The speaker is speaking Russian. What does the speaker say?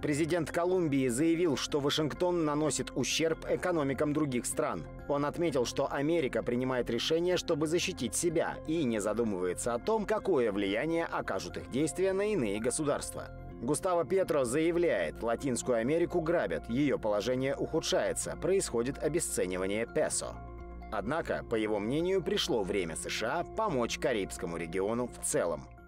Президент Колумбии заявил, что Вашингтон наносит ущерб экономикам других стран. Он отметил, что Америка принимает решения, чтобы защитить себя, и не задумывается о том, какое влияние окажут их действия на иные государства. Густаво Петро заявляет, Латинскую Америку грабят, ее положение ухудшается, происходит обесценивание песо. Однако, по его мнению, пришло время США помочь Карибскому региону в целом.